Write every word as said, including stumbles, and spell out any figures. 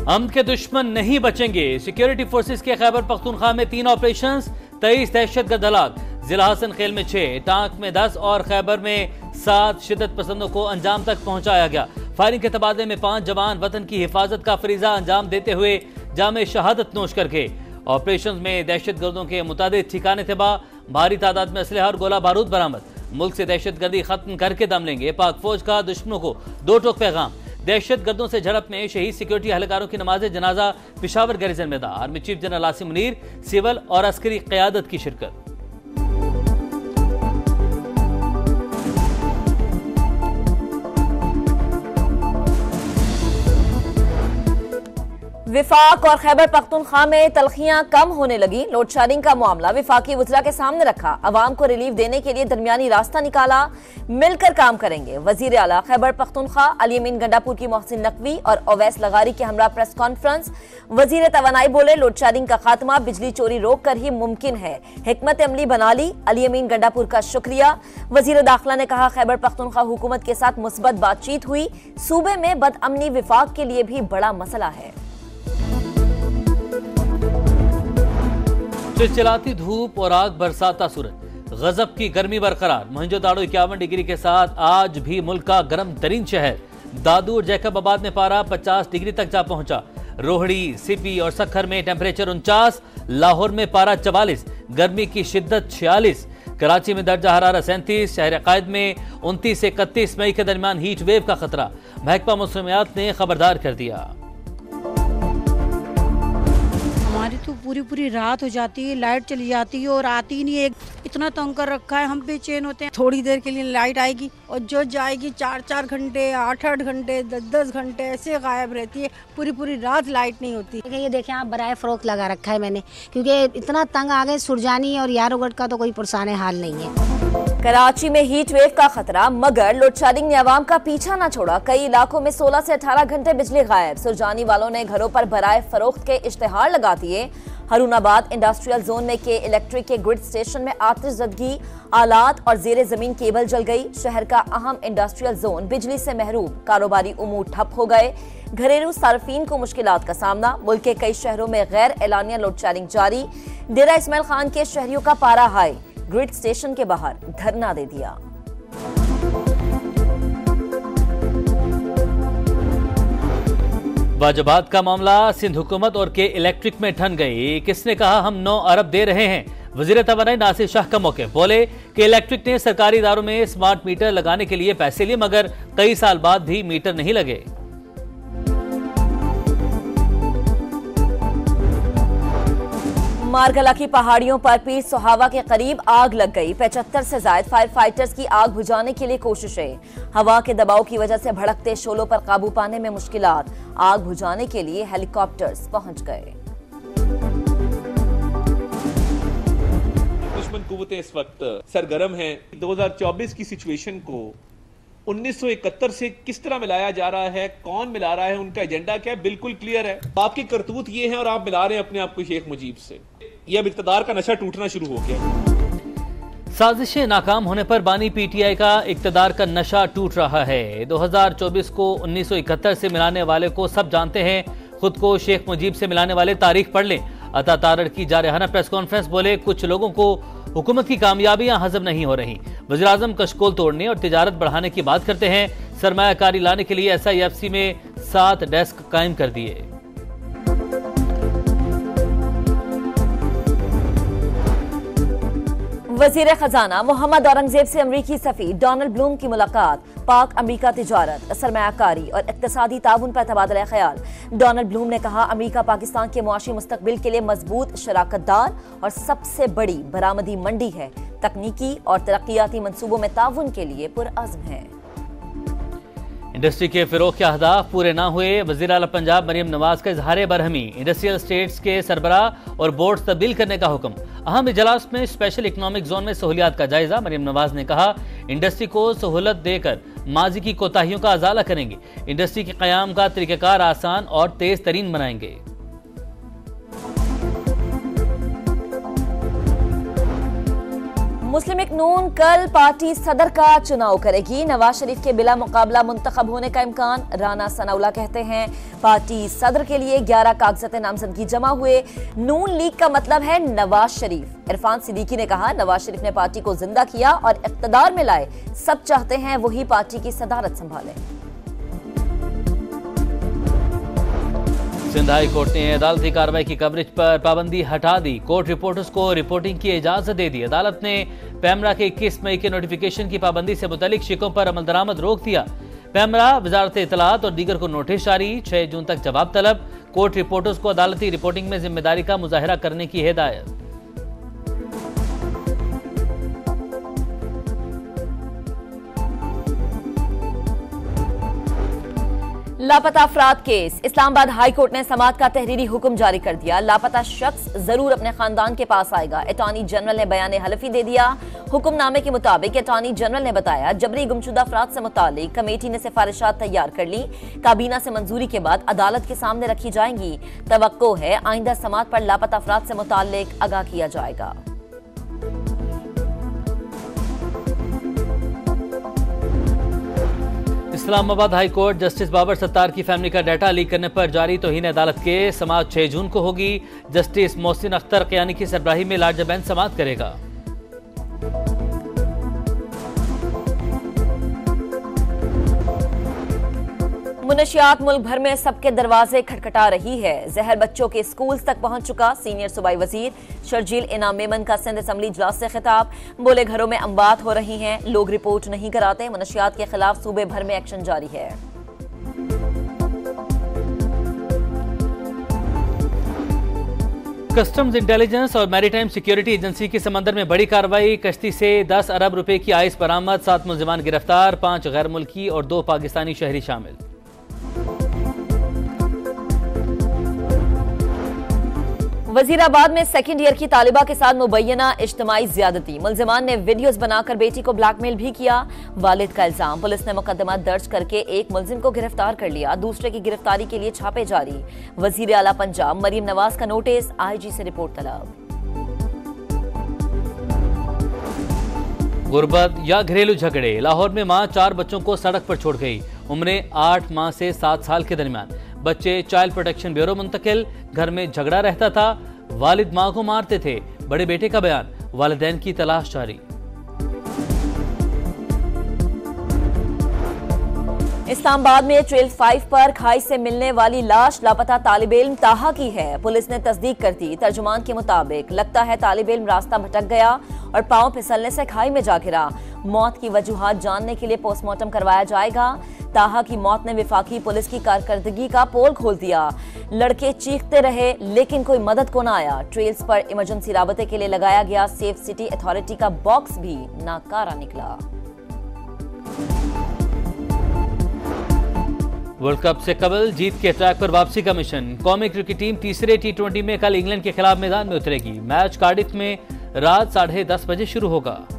अमन के दुश्मन नहीं बचेंगे। सिक्योरिटी फोर्सेस के खैबर पख्तूनख्वा में तीन ऑपरेशन, तेईस दहशतगर्द हलाक। जिला हसन खेल में छह, टांक में दस और खैबर में सात शिद्दत पसंदों को अंजाम तक पहुंचाया गया। फायरिंग के तबादले में पांच जवान वतन की हिफाजत का फरीजा अंजाम देते हुए जामे शहादत नोश करके। ऑपरेशन में दहशत गर्दों के मुताबिक ठिकाने तबाह, भारी तादाद में असलहा और गोला बारूद बरामद। मुल्क से दहशत गर्दी खत्म करके दम लेंगे, पाक फौज का दुश्मनों को दो टोक पैगाम। दहशत गर्दों से झड़प में शहीद सिक्योरिटी एहलकारों की नमाज जनाजा पिशावर गैरिजन में army chief general Asim Munir, civil और अस्करी क़यादत की शिरकत। विफाक और खैबर पख्तूनख्वा में तलखियां कम होने लगी। लोड शेडिंग का मामला विफाकी वज़रा के सामने रखा। अवाम को रिलीफ देने के लिए दरमियानी रास्ता निकाला, मिलकर काम करेंगे। वजीर आला खैबर पख्तूनख्वा अली अमीन गंडापुर की मोहसिन नकवी और ओवैस लगारी के हमरा प्रेस कॉन्फ्रेंस। वजीर तवानाई बोले, लोड शेडिंग का खात्मा बिजली चोरी रोक कर ही मुमकिन है। हिकमत अमली बना ली। अली अमीन गंडापुर का शुक्रिया। वजीर दाखिला ने कहा, खैबर पख्तूनख्वा हुकूमत के साथ मुस्बत बातचीत हुई। सूबे में बदअमनी विफाक के लिए भी बड़ा मसला है। चिलचिलाती धूप और आग बरसाता सूरज, गजब की गर्मी बरकरार। मोहनजोदाड़ो इक्यावन डिग्री के साथ आज भी मुल्क का गर्म तरीन शहर। दादू और जैकबाबाद में पारा पचास डिग्री तक जा पहुंचा। रोहड़ी, सिपी और सखर में टेम्परेचर उनचास, लाहौर में पारा चवालीस, गर्मी की शिद्दत छियालीस। कराची में दर्जा हरारत सैंतीस, शहर कायद में उनतीस से इकतीस मई के दरमियान हीट वेव का खतरा। महकमा मौसमियात ने खबरदार कर दिया। हमारी तो पूरी पूरी रात हो जाती है, लाइट चली जाती है और आती नहीं है। इतना तंग कर रखा है, हम बेचैन होते हैं। थोड़ी देर के लिए लाइट आएगी और जो जाएगी चार चार घंटे, आठ आठ घंटे, दस दस घंटे ऐसे गायब रहती है। पूरी पूरी रात लाइट नहीं होती। ये देखें आप, बराए फरोख्त लगा रखा है मैंने, क्योंकि इतना तंग आ गए। सुरजानी और यारोगढ़ का तो कोई पुरसाने हाल नहीं है। कराची में हीट वेव का खतरा, मगर लोड शेडिंग ने अवाम का पीछा न छोड़ा। कई इलाकों में सोलह से अठारह घंटे बिजली गायब। सुरजानी वालों ने घरों पर बराए फरोख्त के इश्तेहार लगा दिए। हरुनाबाद इंडस्ट्रियल जोन में के इलेक्ट्रिक के ग्रिड स्टेशन में आतिशज़दगी, आलात और जेरे जमीन केबल जल गई। शहर का अहम इंडस्ट्रियल जोन बिजली से महरूम, कारोबारी उमूर ठप हो गए। घरेलू सार्फिन को मुश्किलात का सामना। मुल्क के कई शहरों में गैर एलानिया लोड शेडिंग जारी। डेरा इस्माइल खान के शहरियों का पारा हाई, ग्रिड स्टेशन के बाहर धरना दे दिया। वाजबात का मामला, सिंध हुकूमत और के इलेक्ट्रिक में ठन गई। किसने कहा हम नौ अरब दे रहे हैं? वजीर तवानाई नासिर शाह का मौके, बोले कि इलेक्ट्रिक ने सरकारी इदारों में स्मार्ट मीटर लगाने के लिए पैसे लिए, मगर कई साल बाद भी मीटर नहीं लगे। मारगला की पहाड़ियों पर पीर सुहावा के करीब आग लग गई। पचहत्तर से ज्यादा फायर फाइटर्स की आग बुझाने के लिए कोशिशें। हवा के दबाव की वजह से भड़कते शोलों पर काबू पाने में मुश्किलात। आग बुझाने के लिए हेलीकॉप्टर्स पहुंच गए। दुश्मन कुव्वतें इस वक्त सरगर्म हैं। दो हज़ार चौबीस की सिचुएशन को उन्नीस सौ इकहत्तर से किस तरह मिलाया जा रहा है, कौन मिला रहा है, उनका एजेंडा क्या है, बिल्कुल क्लियर है। आपकी करतूत ये है और आप मिला रहे हैं अपने आप को शेख मुजीब से। ये अब इक़्तिदार का नशा टूटना शुरू हो गया। साजिशें नाकाम होने पर बानी पीटीआई का इक़्तिदार का नशा टूट रहा है। दो हज़ार चौबीस को उन्नीस सौ इकहत्तर से मिलाने वाले को सब जानते हैं। खुद को शेख मुजीब से मिलाने वाले तारीख पढ़ लें। अता तारड़ की जारहाना प्रेस कॉन्फ्रेंस, बोले कुछ लोगों को हुकूमत की कामयाबियां हजम नहीं हो रही। वज़ीर आज़म कशकोल तोड़ने और तिजारत बढ़ाने की बात करते हैं। सरमायाकारी लाने के लिए एस आई एफ सी में सात डेस्क कायम कर दिए। वजीर खजाना मोहम्मद औरंगजेब से अमरीकी सफीर डोनाल्ड ब्लूम की मुलाकात। पाक अमरीका तिजारत, सरमायाकारी और इक्तिसादी ताउन पर तबादला ख्याल। डोनाल्ड ब्लूम ने कहा, अमरीका पाकिस्तान के मुआशी मुस्तकबिल के लिए मजबूत शराकतदार और सबसे बड़ी बरामदी मंडी है। तकनीकी और तरक्याती मंसूबों में ताउन के लिए पुरअज़्म है। इंडस्ट्री के फिरोग के अहदाफ पूरे ना हुए। वज़ीर आला पंजाब मरियम नवाज का इजहार बरहमी। इंडस्ट्रियल स्टेट्स के सरबराह और बोर्ड तब्दील करने का हुक्म। अहम इजलास में स्पेशल इकनॉमिक जोन में सहूलियात का जायजा। मरियम नवाज ने कहा, इंडस्ट्री को सहूलत देकर माजी की कोताहियों का अजाला करेंगे। इंडस्ट्री के क़याम का तरीक़ाकार आसान और तेज तरीन बनाएंगे। मुस्लिम लीग नून कल पार्टी सदर का चुनाव करेगी। नवाज शरीफ के बिला मुकाबला मुंतखब होने का इम्कान। राना सनाउल्लाह कहते हैं पार्टी सदर के लिए ग्यारह कागजात नामजदगी जमा हुए। नून लीग का मतलब है नवाज शरीफ। इरफान सिद्दीकी ने कहा नवाज शरीफ ने पार्टी को जिंदा किया और इख्तिदार में लाए। सब चाहते हैं वही पार्टी की सदारत संभाले। सिंध हाई कोर्ट ने अदालती कार्रवाई की कवरेज पर पाबंदी हटा दी। कोर्ट रिपोर्टर्स को रिपोर्टिंग की इजाजत दे दी। अदालत ने पैमरा के इक्कीस मई के नोटिफिकेशन की पाबंदी से मुतालिक शिकों पर अमल दरामद रोक दिया। पैमरा वजारत इत्तलात और दीगर को नोटिस जारी। छह जून तक जवाब तलब। कोर्ट रिपोर्टर्स को अदालती रिपोर्टिंग में जिम्मेदारी का मुजाहिरा करने की हिदायत। लापता अफराद केस। इस्लामाबाद हाई कोर्ट ने समाअत का तहरीरी हुक्म जारी कर दिया। लापता शख्स जरूर अपने खानदान के पास आएगा। अटॉर्नी जनरल ने बयान हलफी दे दिया। हुक्मनामे के मुताबिक अटॉर्नी जनरल ने बताया जबरी गुमशुदा अफराद से मुतालिक कमेटी ने सिफारिशात तैयार कर ली। काबीना से मंजूरी के बाद अदालत के सामने रखी जाएंगी। तवक्को है आइंदा समाअत पर लापता अफराद से मुतालिक आगाह किया जाएगा। Islamabad high court justice Babar Sattar की फैमिली का डाटा लीक करने पर जारी तौहीन अदालत के समाअत छह जून को होगी। जस्टिस मोहसिन अख्तर क़यानी की सरबराही में लार्ज बेंच समाअत करेगा। मुनशियात मुल्क भर में सबके दरवाजे खटखटा रही है। जहर बच्चों के स्कूल तक पहुंच चुका। सीनियर सूबाई वजीर शर्जील इनाम मेमन का सिंध असम्बली इजलास से खिताब। बोले घरों में अमवात हो रही हैं, लोग रिपोर्ट नहीं कराते। मुनशियात के खिलाफ सूबे भर में एक्शन जारी है। कस्टम्स इंटेलिजेंस और मैरीटाइम सिक्योरिटी एजेंसी की समंदर में बड़ी कार्रवाई। कश्ती से दस अरब रुपए की आइस बरामद। सात मुलजिमान गिरफ्तार। पांच गैर मुल्की और दो पाकिस्तानी शहरी शामिल। वजीराबाद में सेकेंड ईयर की तालिबा के साथ मुबैना इज्तिमाई ज्यादती। मुलजिमान ने वीडियोस बनाकर बेटी को ब्लैकमेल भी किया। वालिद का इल्जाम। पुलिस ने मुकदमा दर्ज करके एक मुलजिम को गिरफ्तार कर लिया। दूसरे की गिरफ्तारी के लिए छापे जारी। वजीर आला पंजाब मरीम नवाज का नोटिस। आईजी से रिपोर्ट तलब। गुर्बत या घरेलू झगड़े। लाहौर में मां चार बच्चों को सड़क पर छोड़ गई। उम्रें आठ माह से सात साल के दरमियान। बच्चे चाइल्ड प्रोटेक्शन ब्यूरो मुंतकिल। घर में झगड़ा रहता था। वालिद मां को मारते थे। बड़े बेटे का बयान। वालिदैन की तलाश जारी। इस्लामाबाद में ट्रेल फाइव पर खाई से मिलने वाली लाश लापता तालिब इल्म ताहा की है। पुलिस ने तस्दीक कर दी। तर्जुमान के मुताबिक लगता है तालिब इल्म रास्ता भटक गया और पांव फिसलने से खाई में जा गिरा। मौत की वजूहात जानने के लिए पोस्टमार्टम करवाया जाएगा। ताहा की मौत ने विफाकी पुलिस की कारकर्दगी का पोल खोल दिया। लड़के चीखते रहे लेकिन कोई मदद को न आया। ट्रेल्स पर इमरजेंसी राबते के लिए लगाया गया सेफ सिटी अथॉरिटी का बॉक्स भी नाकारा निकला। वर्ल्ड कप से कबल जीत के ट्रैक पर वापसी का मिशन। कौमी क्रिकेट टीम तीसरे टी ट्वेंटी में कल इंग्लैंड के खिलाफ मैदान में उतरेगी। मैच कार्डिफ में रात साढ़े दस बजे शुरू होगा।